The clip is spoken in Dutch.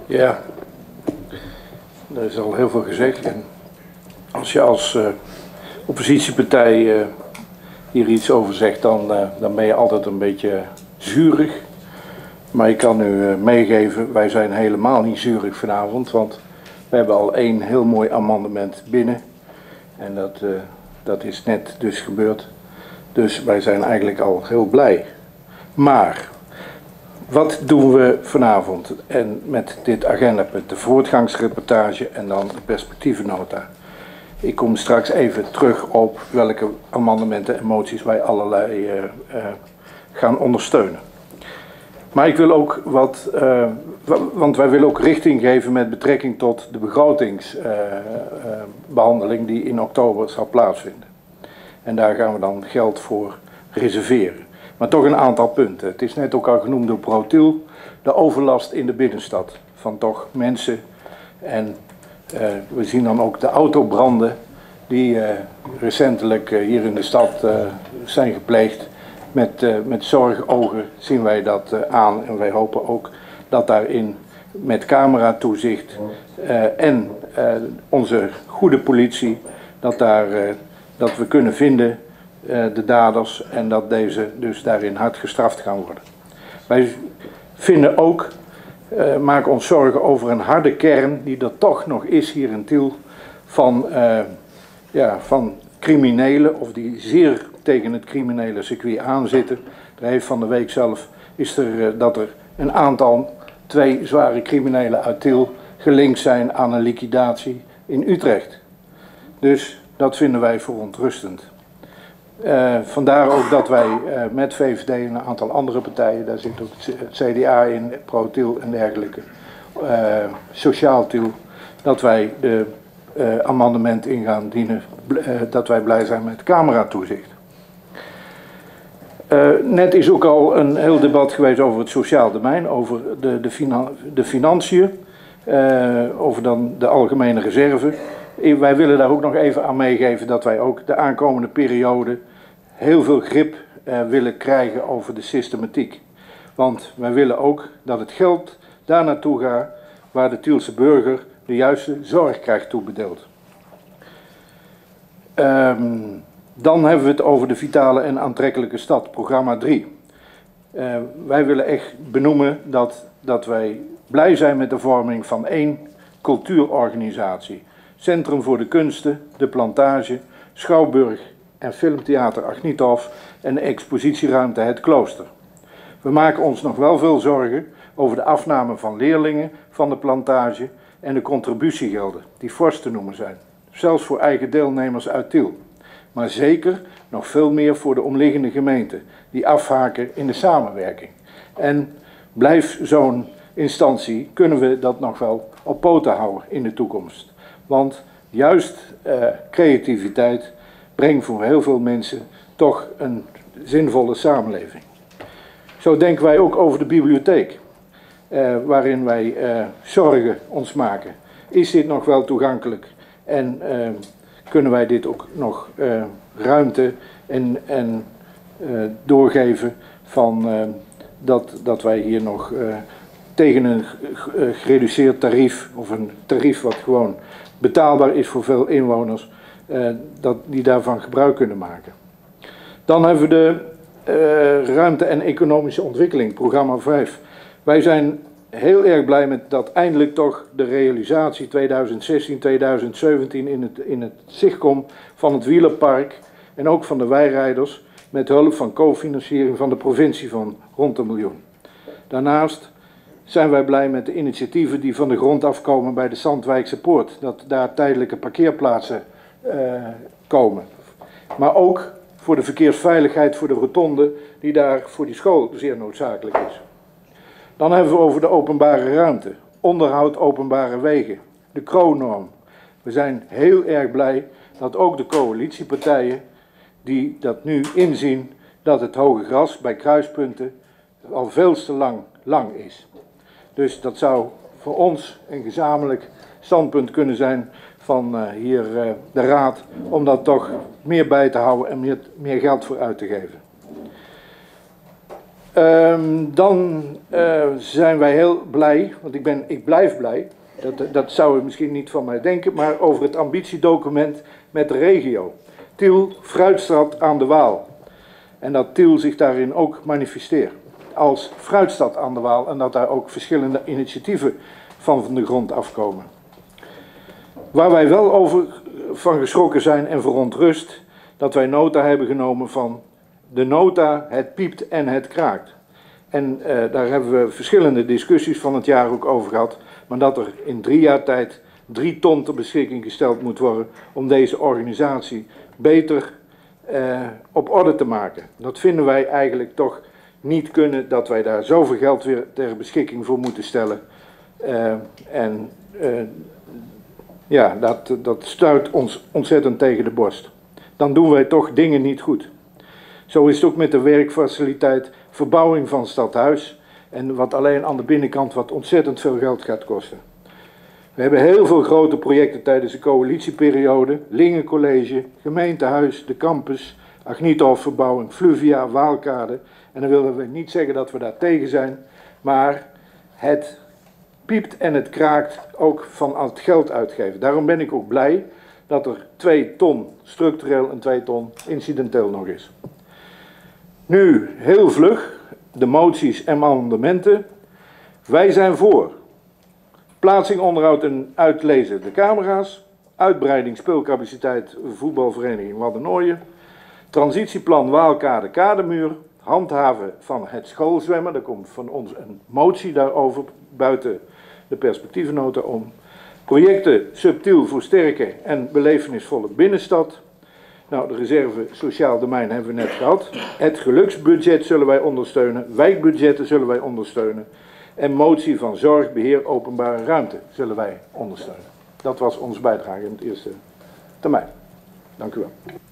Ja, er is al heel veel gezegd. En als je als oppositiepartij hier iets over zegt, dan ben je altijd een beetje zurig. Maar ik kan u meegeven, wij zijn helemaal niet zurig vanavond, want we hebben al één heel mooi amendement binnen. En dat is net dus gebeurd. Dus wij zijn eigenlijk al heel blij. Maar wat doen we vanavond en met dit agendapunt, de voortgangsreportage en dan de perspectievennota? Ik kom straks even terug op welke amendementen en moties wij allerlei gaan ondersteunen. Maar ik wil ook want wij willen ook richting geven met betrekking tot de begrotingsbehandeling die in oktober zal plaatsvinden. En daar gaan we dan geld voor reserveren. Maar toch een aantal punten. Het is net ook al genoemd door ProTiel, de overlast in de binnenstad van toch mensen. En we zien dan ook de autobranden die recentelijk hier in de stad zijn gepleegd. Met zorgogen zien wij dat aan en wij hopen ook dat daarin met cameratoezicht en onze goede politie, dat we kunnen vinden de daders en dat deze dus daarin hard gestraft gaan worden. Wij vinden ook, maken ons zorgen over een harde kern die er toch nog is hier in Tiel van criminelen of die zeer tegen het criminele circuit aanzitten. Er heeft van de week zelf dat er een aantal, 2 zware criminelen uit Tiel gelinkt zijn aan een liquidatie in Utrecht. Dus dat vinden wij verontrustend. Vandaar ook dat wij met VVD en een aantal andere partijen, daar zit ook het CDA in, ProTiel en dergelijke, Sociaal Tiel, dat wij de amendement in gaan dienen, dat wij blij zijn met cameratoezicht. Net is ook al een heel debat geweest over het sociaal domein, over de financiën, over dan de algemene reserve. Wij willen daar ook nog even aan meegeven dat wij ook de aankomende periode heel veel grip willen krijgen over de systematiek. Want wij willen ook dat het geld daar naartoe gaat waar de Tielse burger de juiste zorg krijgt toebedeeld. Dan hebben we het over de vitale en aantrekkelijke stad, programma 3. Wij willen echt benoemen dat wij blij zijn met de vorming van 1 cultuurorganisatie. Centrum voor de Kunsten, de Plantage, Schouwburg en Filmtheater Agnithof en de expositieruimte Het Klooster. We maken ons nog wel veel zorgen over de afname van leerlingen van de Plantage en de contributiegelden, die fors te noemen zijn. Zelfs voor eigen deelnemers uit Tiel. Maar zeker nog veel meer voor de omliggende gemeenten, die afhaken in de samenwerking. En blijft zo'n instantie, kunnen we dat nog wel op poten houden in de toekomst. Want juist creativiteit brengt voor heel veel mensen toch een zinvolle samenleving. Zo denken wij ook over de bibliotheek, waarin wij zorgen ons maken. Is dit nog wel toegankelijk en kunnen wij dit ook nog ruimte en doorgeven van dat wij hier nog tegen een gereduceerd tarief of een tarief wat gewoon betaalbaar is voor veel inwoners, die daarvan gebruik kunnen maken. Dan hebben we de ruimte en economische ontwikkeling, programma 5. Wij zijn heel erg blij met dat eindelijk toch de realisatie 2016-2017 in het zicht komt van het wielerpark en ook van de weirijders met hulp van cofinanciering van de provincie van rond 1 miljoen. Daarnaast zijn wij blij met de initiatieven die van de grond afkomen bij de Zandwijkse Poort, dat daar tijdelijke parkeerplaatsen komen. Maar ook voor de verkeersveiligheid voor de rotonde die daar voor die school zeer noodzakelijk is. Dan hebben we over de openbare ruimte, onderhoud openbare wegen, de kroonnorm. We zijn heel erg blij dat ook de coalitiepartijen die dat nu inzien dat het hoge gras bij kruispunten al veel te lang is. Dus dat zou voor ons een gezamenlijk standpunt kunnen zijn van hier de Raad om dat toch meer bij te houden en meer geld voor uit te geven. Dan zijn wij heel blij, want ik blijf blij, dat zou u misschien niet van mij denken, maar over het ambitiedocument met de regio. Tiel, Fruitstad aan de Waal. En dat Tiel zich daarin ook manifesteert als Fruitstad aan de Waal en dat daar ook verschillende initiatieven van de grond afkomen. Waar wij wel over van geschrokken zijn en verontrust, dat wij nota hebben genomen van de nota, het piept en het kraakt. En daar hebben we verschillende discussies van het jaar ook over gehad, maar dat er in 3 jaar tijd 3 ton ter beschikking gesteld moet worden om deze organisatie beter op orde te maken. Dat vinden wij eigenlijk toch niet kunnen, dat wij daar zoveel geld weer ter beschikking voor moeten stellen. Ja, dat stuit ons ontzettend tegen de borst. Dan doen wij toch dingen niet goed. Zo is het ook met de werkfaciliteit, verbouwing van stadhuis. En wat alleen aan de binnenkant wat ontzettend veel geld gaat kosten. We hebben heel veel grote projecten tijdens de coalitieperiode. Lingencollege, gemeentehuis, de campus, Agniethof-verbouwing, Fluvia, Waalkade. En dan willen we niet zeggen dat we daar tegen zijn. Maar het piept en het kraakt ook van het geld uitgeven. Daarom ben ik ook blij dat er 2 ton structureel en 2 ton incidenteel nog is. Nu, heel vlug, de moties en amendementen. Wij zijn voor. Plaatsing, onderhoud en uitlezen de camera's. Uitbreiding speelcapaciteit voetbalvereniging Waddenooien. Transitieplan Waalkade Kademuur. Handhaven van het schoolzwemmen. Er komt van ons een motie daarover buiten de perspectievennota om. Projecten subtiel versterken en belevenisvolle binnenstad. Nou, de reserve sociaal domein hebben we net gehad. Het geluksbudget zullen wij ondersteunen. Wijkbudgetten zullen wij ondersteunen. En motie van zorg, beheer, openbare ruimte zullen wij ondersteunen. Dat was onze bijdrage in het eerste termijn. Dank u wel.